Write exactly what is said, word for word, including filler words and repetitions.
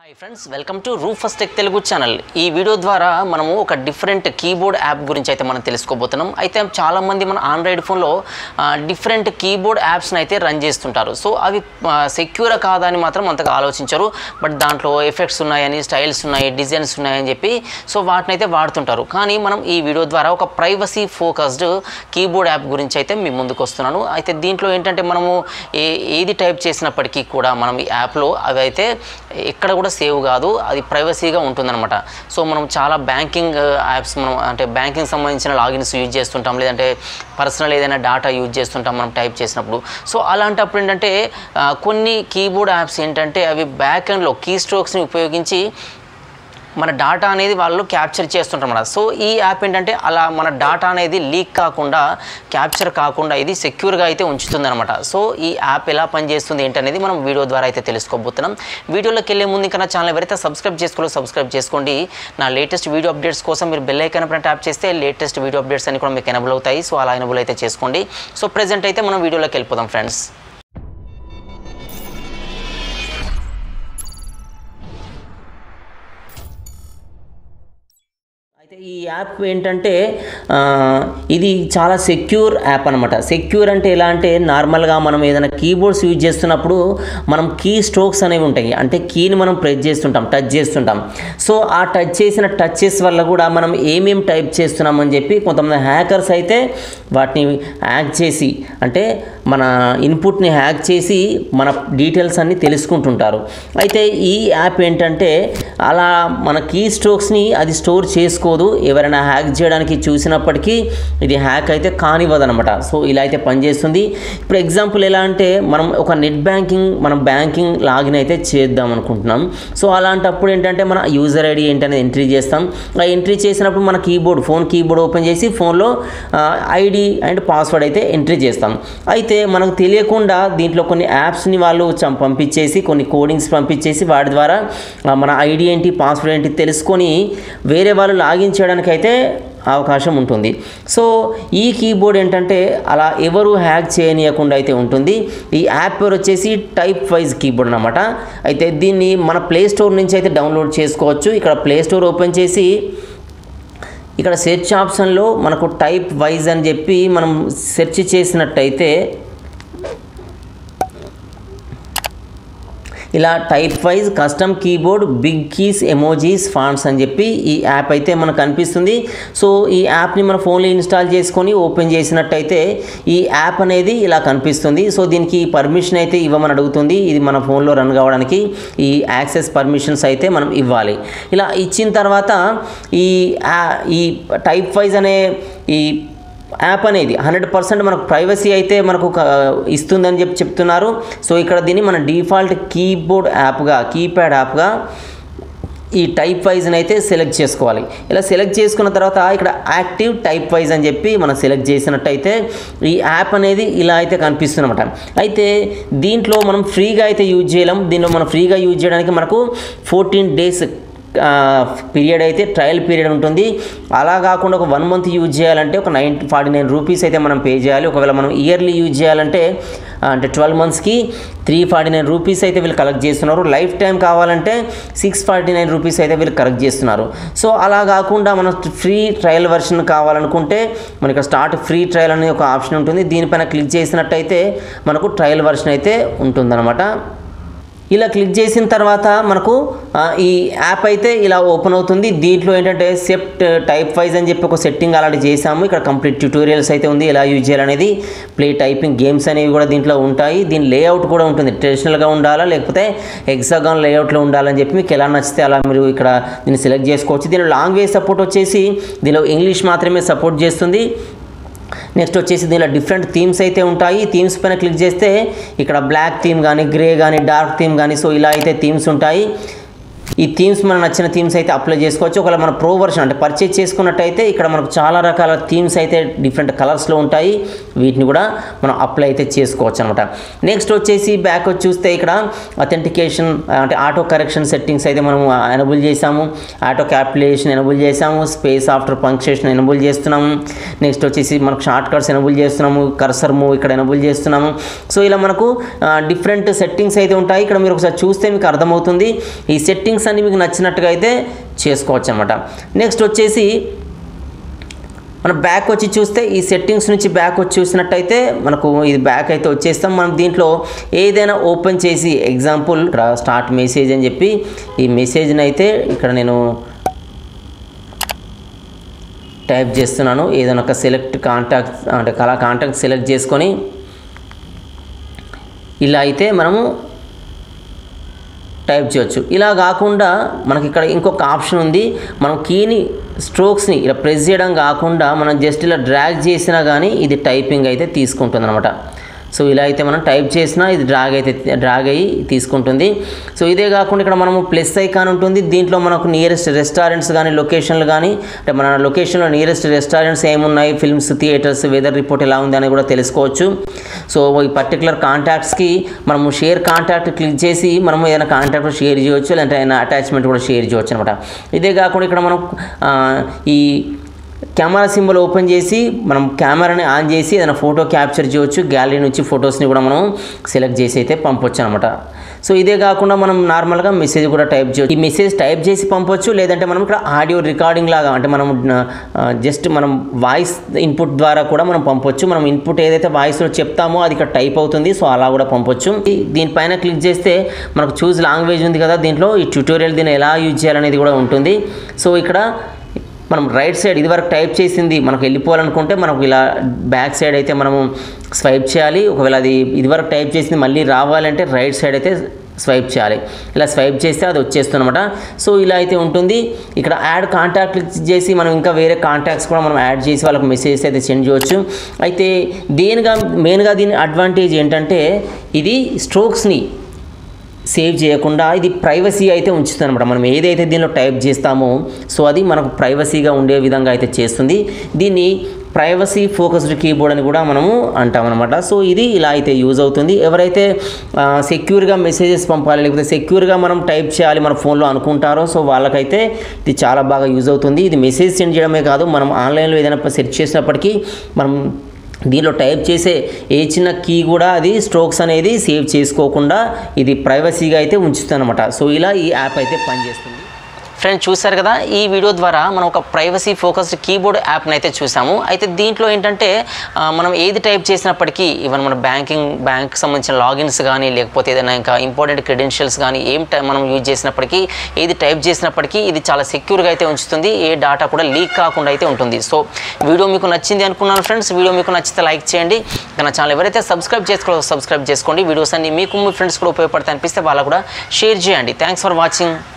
Hi friends welcome to Rufus Tech Telugu channel. ఈ video ద్వారా మనము ఒక డిఫరెంట్ కీబోర్డ్ యాప్ గురించి అయితే మనం తెలుసుకోబోతున్నాం। అయితే చాలా మంది మన ఆండ్రాయిడ్ ఫోన్ లో డిఫరెంట్ కీబోర్డ్ యాప్స్ ని అయితే రన్ చేస్తుంటారు। సో అవి సెక్యూర్ కాదా అని మాత్రం అంతగా ఆలోచించరు। బట్ దాంట్లో ఎఫెక్ట్స్ ఉన్నాయని, స్టైల్స్ ఉన్నాయి, డిజైన్స్ ఉన్నాయని చెప్పి సో వాటిని అయితే వాడుతుంటారు। కానీ మనం ఈ వీడియో ద్వారా ఒక ప్రైవసీ ఫోకస్డ్ కీబోర్డ్ యాప్ గురించి అయితే మీ ముందుకు వస్తున్నాను। అయితే దీంట్లో ఏంటంటే మనము ఏది టైప్ చేసినప్పటికీ కూడా మనం ఈ యాప్ లో అవి అయితే ఎక్కడ కూడా సేవ్ కాదు, అది ప్రైవసీగా ఉంటుందన్నమాట। సో మనం చాలా బ్యాంకింగ్ యాప్స్ మనం అంటే బ్యాంకింగ్ సంబంధించిన లాగిన్స్ యూజ్ చేస్తుంటాం, లేదంటే పర్సనల్ ఏదైనా డేటా యూజ్ చేస్తుంటాం మనం టైప్ చేసినప్పుడు। సో అలాంటప్పుడు ఏంటంటే కొన్ని కీబోర్డ్ యాప్స్ ఏంటంటే అవి బ్యాక్ ఎండ్లో కీ స్ట్రోక్స్ని ఉపయోగించి మన డాటా అనేది వాళ్ళు క్యాప్చర్ చేస్తుంటారు అన్నమాట। సో ఈ యాప్ ఏంటంటే అలా మన డాటా అనేది లీక్ కాకుండా, క్యాప్చర్ కాకుండా ఇది సెక్యూర్గా అయితే ఉంచుతుంది అనమాట। సో ఈ యాప్ ఎలా పనిచేస్తుంది ఏంటనేది మనం వీడియో ద్వారా అయితే తెలుసుకోబోతున్నాం। వీడియోలోకి వెళ్ళే ముందు ఇంకా నా ఛానల్ ఎవరైతే సబ్స్క్రైబ్ చేసుకోవాలో సబ్స్క్రైబ్ చేసుకోండి। నా లేటెస్ట్ వీడియో అప్డేట్స్ కోసం మీరు బెల్ ఐకాన్ పైన ట్యాప్ చేస్తే లేటెస్ట్ వీడియో అప్డేట్స్ అన్ని కూడా మీకు ఎనబుల్ అవుతాయి। సో అలా ఎనబుల్ అయితే చేసుకోండి। సో ప్రెజెంట్ అయితే మనం వీడియోలోకి వెళ్ళిపోదాం ఫ్రెండ్స్। అయితే ఈ యాప్ ఏంటంటే ఇది చాలా సెక్యూర్ యాప్ అనమాట। సెక్యూర్ అంటే ఎలా అంటే నార్మల్గా మనం ఏదైనా కీబోర్డ్స్ యూజ్ చేస్తున్నప్పుడు మనం కీ స్ట్రోక్స్ అనేవి ఉంటాయి, అంటే కీని మనం ప్రెస్ చేస్తుంటాం, టచ్ చేస్తుంటాం। సో ఆ టచ్ చేసిన టచెస్ వల్ల కూడా మనం ఏమేమి టైప్ చేస్తున్నామని చెప్పి కొంతమంది హ్యాకర్స్ అయితే వాటిని హ్యాక్ చేసి, అంటే మన ఇన్పుట్ని హ్యాక్ చేసి మన డీటెయిల్స్ అన్నీ తెలుసుకుంటుంటారు। అయితే ఈ యాప్ ఏంటంటే అలా మన కీ స్ట్రోక్స్ని అది స్టోర్ చేసుకో ఎవరైనా హ్యాక్ చేయడానికి చూసినప్పటికీ ఇది హ్యాక్ అయితే కానివ్వదనమాట। సో ఇలా అయితే పనిచేస్తుంది। ఇప్పుడు ఎగ్జాంపుల్ ఎలా అంటే మనం ఒక నెట్ బ్యాంకింగ్ మనం బ్యాంకింగ్ లాగిన్ అయితే చేద్దాం అనుకుంటున్నాం। సో అలాంటప్పుడు ఏంటంటే మన యూజర్ ఐడి ఏంటనేది ఎంట్రీ చేస్తాం। ఆ ఎంట్రీ చేసినప్పుడు మన కీబోర్డ్ ఫోన్ కీబోర్డ్ ఓపెన్ చేసి ఫోన్లో ఐడి అండ్ పాస్వర్డ్ అయితే ఎంట్రీ చేస్తాం। అయితే మనకు తెలియకుండా దీంట్లో కొన్ని యాప్స్ని వాళ్ళు పంపించేసి కొన్ని కోడింగ్స్ పంపించేసి వాటి ద్వారా మన ఐడి ఏంటి, పాస్వర్డ్ ఏంటి తెలుసుకొని వేరే వాళ్ళు లాగిన్ చేయడానికి అయితే అవకాశం ఉంటుంది। సో ఈ కీబోర్డ్ ఏంటంటే అలా ఎవరు హ్యాక్ చేయనీయకుండా అయితే ఉంటుంది। ఈ యాప్ పేరు వచ్చేసి టైప్ వైజ్ కీబోర్డ్ అన్నమాట। అయితే దీన్ని మన ప్లే స్టోర్ నుంచి అయితే డౌన్లోడ్ చేసుకోవచ్చు। ఇక్కడ ప్లే స్టోర్ ఓపెన్ చేసి ఇక్కడ సెర్చ్ ఆప్షన్లో మనకు టైప్ వైజ్ అని చెప్పి మనం సెర్చ్ చేసినట్టయితే ఇలా Typewise custom keyboard big keys emojis fonts అని చెప్పి ఈ యాప్ అయితే మనకు కనిపిస్తుంది। సో ఈ యాప్ని మన ఫోన్లో ఇన్స్టాల్ చేసుకొని ఓపెన్ చేసినట్టయితే ఈ యాప్ అనేది ఇలా కనిపిస్తుంది। సో దీనికి పర్మిషన్ అయితే ఇవ్వమని అడుగుతుంది, ఇది మన ఫోన్లో రన్ కావడానికి ఈ యాక్సెస్ పర్మిషన్స్ అయితే మనం ఇవ్వాలి। ఇలా ఇచ్చిన తర్వాత ఈ ఈ టైప్ వైజ్ అనే ఈ యాప్ అనేది హండ్రెడ్ పర్సెంట్ మనకు ప్రైవసీ అయితే మనకు ఇస్తుందని చెప్పి చెప్తున్నారు। సో ఇక్కడ దీన్ని మన డిఫాల్ట్ కీబోర్డ్ యాప్గా, కీప్యాడ్ యాప్గా ఈ టైప్ వైజ్ని అయితే సెలెక్ట్ చేసుకోవాలి। ఇలా సెలెక్ట్ చేసుకున్న తర్వాత ఇక్కడ యాక్టివ్ టైప్ వైజ్ అని చెప్పి మనం సెలెక్ట్ చేసినట్టయితే ఈ యాప్ అనేది ఇలా అయితే కనిపిస్తుంది అన్నమాట। అయితే దీంట్లో మనం ఫ్రీగా అయితే యూజ్ చేయలేం। దీనిలో మనం ఫ్రీగా యూజ్ చేయడానికి మనకు ఫోర్టీన్ డేస్ పీరియడ్ అయితే ట్రయల్ పీరియడ్ ఉంటుంది। అలా కాకుండా ఒక వన్ మంత్ యూజ్ చేయాలంటే ఒక నైన్ ఫార్టీ నైన్ రూపీస్ అయితే మనం పే చేయాలి। ఒకవేళ మనం ఇయర్లీ యూజ్ చేయాలంటే అంటే ట్వెల్వ్ మంత్స్కి త్రీ ఫార్టీ నైన్ రూపీస్ అయితే వీళ్ళు కలెక్ట్ చేస్తున్నారు। లైఫ్ టైం కావాలంటే సిక్స్ ఫార్టీ నైన్ రూపీస్ అయితే వీళ్ళు కలెక్ట్ చేస్తున్నారు। సో అలా కాకుండా మనం ఫ్రీ ట్రయల్ వర్షన్ కావాలనుకుంటే మనకి స్టార్ట్ ఫ్రీ ట్రయల్ అనే ఒక ఆప్షన్ ఉంటుంది, దీనిపైన క్లిక్ చేసినట్టయితే మనకు ట్రయల్ వర్షన్ అయితే ఉంటుందన్నమాట। ఇలా క్లిక్ చేసిన తర్వాత మనకు ఈ యాప్ అయితే ఇలా ఓపెన్ అవుతుంది। దీంట్లో ఏంటంటే సెప్ట్ టైప్ వైజ్ అని చెప్పి ఒక సెట్టింగ్ అలాంటి చేసాము। ఇక్కడ కంప్లీట్ ట్యూటోరియల్స్ అయితే ఉంది ఎలా యూజ్ చేయాలనేది, ప్లే టైపింగ్ గేమ్స్ అనేవి కూడా దీంట్లో ఉంటాయి। దీని లేఅవుట్ కూడా ఉంటుంది, ట్రెడిషనల్గా ఉండాలా లేకపోతే హెక్సాగాన్ లేఅవుట్లో ఉండాలని చెప్పి మీకు ఎలా నచ్చితే అలా మీరు ఇక్కడ దీన్ని సెలెక్ట్ చేసుకోవచ్చు। దీనిలో లాంగ్వేజ్ సపోర్ట్ వచ్చేసి దీనిలో ఇంగ్లీష్ మాత్రమే సపోర్ట్ చేస్తుంది। నెక్స్ట్ వచ్చేసి దీనిలో డిఫరెంట్ థీమ్స్ అయితే ఉంటాయి। థీమ్స్ పైన క్లిక్ చేస్తే ఇక్కడ బ్లాక్ థీమ్ కానీ, గ్రే కానీ, డార్క్ థీమ్ కానీ, సో ఇలా అయితే థీమ్స్ ఉంటాయి। ఈ థీమ్స్ మనకు నచ్చిన థీమ్స్ అయితే అప్లై చేసుకోవచ్చు। ఒకవేళ మన ప్రో వర్షన్ అంటే పర్చేజ్ చేసుకున్నట్టయితే ఇక్కడ మనకు చాలా రకాల థీమ్స్ అయితే డిఫరెంట్ కలర్స్లో ఉంటాయి, వీటిని కూడా మనం అప్లై అయితే చేసుకోవచ్చు అనమాట। నెక్స్ట్ వచ్చేసి బ్యాక్ వచ్చి చూస్తే ఇక్కడ అథెంటికేషన్ అంటే ఆటో కరెక్షన్ సెట్టింగ్స్ అయితే మనం ఎనబుల్ చేసాము, ఆటో క్యాల్కులేషన్ ఎనబుల్ చేసాము, స్పేస్ ఆఫ్టర్ పంక్చుయేషన్ ఎనబుల్ చేస్తున్నాము। నెక్స్ట్ వచ్చేసి మనకు షార్ట్ కట్స్ ఎనబుల్ చేస్తున్నాము, కర్సర్ మూవ్ ఇక్కడ ఎనబుల్ చేస్తున్నాము। సో ఇలా మనకు డిఫరెంట్ సెట్టింగ్స్ అయితే ఉంటాయి। ఇక్కడ మీరు ఒకసారి చూస్తే మీకు అర్థమవుతుంది ఈ సెట్టింగ్ సెట్టింగ్స్ అన్ని మీకు నచ్చినట్టుగా అయితే చేసుకోవచ్చు అనమాట. నెక్స్ట్ వచ్చేసి మనం బ్యాక్ వచ్చి చూస్తే ఈ సెట్టింగ్స్ నుంచి బ్యాక్ వచ్చి చూసినట్టయితే మనకు ఇది బ్యాక్ అయితే వచ్చేస్తాం. మనం దీంట్లో ఏదైనా ఓపెన్ చేసి ఎగ్జాంపుల్ స్టార్ట్ మెసేజ్ అని చెప్పి ఈ మెసేజ్ని అయితే ఇక్కడ నేను టైప్ చేస్తున్నాను. ఏదైనా ఒక సెలెక్ట్ కాంటాక్ట్ అంటే కలా కాంటాక్ట్ సెలెక్ట్ చేసుకొని ఇలా అయితే మనము టైప్ చేయొచ్చు. ఇలా కాకుండా మనకి ఇక్కడ ఇంకొక ఆప్షన్ ఉంది. మనం కీని స్ట్రోక్స్ని ఇలా ప్రెస్ చేయడం కాకుండా మనం జస్ట్ ఇలా డ్రాగ్ చేసినా కానీ ఇది టైపింగ్ అయితే తీసుకుంటుంది అనమాట. సో ఇలా అయితే మనం టైప్ చేసినా ఇది డ్రాగ్ అయితే డ్రాగ్ అయ్యి తీసుకుంటుంది. సో ఇదే కాకుండా ఇక్కడ మనము ప్లస్ ఐకాన్ ఉంటుంది. దీంట్లో మనకు నియరెస్ట్ రెస్టారెంట్స్ కానీ లొకేషన్లు కానీ అంటే మన లొకేషన్లో నియరెస్ట్ రెస్టారెంట్స్ ఏమున్నాయి, ఫిల్మ్స్ థియేటర్స్, వెదర్ రిపోర్ట్ ఎలా ఉంది అని కూడా తెలుసుకోవచ్చు. సో ఈ పర్టికులర్ కాంటాక్ట్స్కి మనము షేర్ కాంటాక్ట్ క్లిక్ చేసి మనము ఏదైనా కాంటాక్ట్ షేర్ చేయవచ్చు, లేదంటే ఏదైనా అటాచ్మెంట్ కూడా షేర్ చేయవచ్చు అనమాట. ఇదే కాకుండా ఇక్కడ మనం ఈ కెమెరా సింబల్ ఓపెన్ చేసి మనం కెమెరాని ఆన్ చేసి ఏదైనా ఫోటో క్యాప్చర్ చేయవచ్చు. గ్యాలరీ నుంచి ఫొటోస్ని కూడా మనం సెలెక్ట్ చేసి అయితే పంపొచ్చు అనమాట. సో ఇదే కాకుండా మనం నార్మల్గా మెసేజ్ కూడా టైప్ చేయవచ్చు. ఈ మెసేజ్ టైప్ చేసి పంపొచ్చు, లేదంటే మనం ఇక్కడ ఆడియో రికార్డింగ్ లాగా అంటే మనం జస్ట్ మనం వాయిస్ ఇన్పుట్ ద్వారా కూడా మనం పంపొచ్చు. మనం ఇన్పుట్ ఏదైతే వాయిస్లో చెప్తామో అది ఇక్కడ టైప్ అవుతుంది. సో అలా కూడా పంపొచ్చు. దీనిపైన క్లిక్ చేస్తే మనకు చూస్ లాంగ్వేజ్ ఉంది కదా, దీంట్లో ఈ ట్యూటోరియల్ దీన్ని ఎలా యూజ్ చేయాలనేది కూడా ఉంటుంది. సో ఇక్కడ మనం రైట్ సైడ్ ఇదివరకు టైప్ చేసింది మనకు వెళ్ళిపోవాలనుకుంటే మనకు ఇలా బ్యాక్ సైడ్ అయితే మనము స్వైప్ చేయాలి. ఒకవేళ అది ఇదివరకు టైప్ చేసింది మళ్ళీ రావాలంటే రైట్ సైడ్ అయితే స్వైప్ చేయాలి. ఇలా స్వైప్ చేస్తే అది వచ్చేస్తుంది అనమాట. సో ఇలా అయితే ఉంటుంది. ఇక్కడ యాడ్ కాంటాక్ట్ క్లిక్ చేసి మనం ఇంకా వేరే కాంటాక్ట్స్ కూడా మనం యాడ్ చేసి వాళ్ళకి మెసేజెస్ అయితే సెండ్ చేయవచ్చు. అయితే దేనిగా మెయిన్గా దీని అడ్వాంటేజ్ ఏంటంటే ఇది స్ట్రోక్స్ని సేవ్ చేయకుండా ఇది ప్రైవసీ అయితే ఉంచుతుంది అనమాట. మనం ఏదైతే దీనిలో టైప్ చేస్తామో సో అది మనకు ప్రైవసీగా ఉండే విధంగా అయితే చేస్తుంది. దీన్ని ప్రైవసీ ఫోకస్డ్ కీబోర్డ్ అని కూడా మనము అంటాం అనమాట. సో ఇది ఇలా అయితే యూజ్ అవుతుంది. ఎవరైతే సెక్యూర్గా మెసేజెస్ పంపాలి లేకపోతే సెక్యూర్గా మనం టైప్ చేయాలి మన ఫోన్లో అనుకుంటారో సో వాళ్ళకైతే ఇది చాలా బాగా యూజ్ అవుతుంది. ఇది మెసేజ్ సెండ్ చేయడమే కాదు, మనం ఆన్లైన్లో ఏదైనా సెర్చ్ చేసినప్పటికీ మనం దీనిలో టైప్ చేసే ఏ చిన్న కీ కూడా అది స్ట్రోక్స్ అనేది సేవ్ చేసుకోకుండా ఇది ప్రైవసీగా అయితే ఉంచుతుంది అనమాట. సో ఇలా ఈ యాప్ అయితే పనిచేస్తుంది. ఫ్రెండ్స్ చూసారు కదా, ఈ వీడియో ద్వారా మనం ఒక ప్రైవసీ ఫోకస్డ్ కీబోర్డ్ యాప్ని అయితే చూసాము. అయితే దీంట్లో ఏంటంటే మనం ఏది టైప్ చేసినప్పటికీ ఈవెన్ మన బ్యాంకింగ్ బ్యాంక్ సంబంధించిన లాగిన్స్ కానీ లేకపోతే ఏదైనా ఇంకా ఇంపార్టెంట్ క్రెడెన్షియల్స్ కానీ ఏం మనం యూజ్ చేసినప్పటికీ ఏది టైప్ చేసినప్పటికీ ఇది చాలా సెక్యూర్గా అయితే ఉంచుతుంది. ఏ డేటా కూడా లీక్ కాకుండా అయితే ఉంటుంది. సో వీడియో మీకు నచ్చింది అనుకున్నాను ఫ్రెండ్స్. వీడియో మీకు నచ్చితే లైక్ చేయండి. నా ఛానల్ ఎవరైతే సబ్స్క్రైబ్ చేసుకో సబ్స్క్రైబ్ చేసుకోండి. వీడియోస్ అన్ని మీకు మీ ఫ్రెండ్స్ కూడా ఉపయోగపడతాయి అనిపిస్తే వాళ్ళకు కూడా షేర్ చేయండి. Thanks for watching.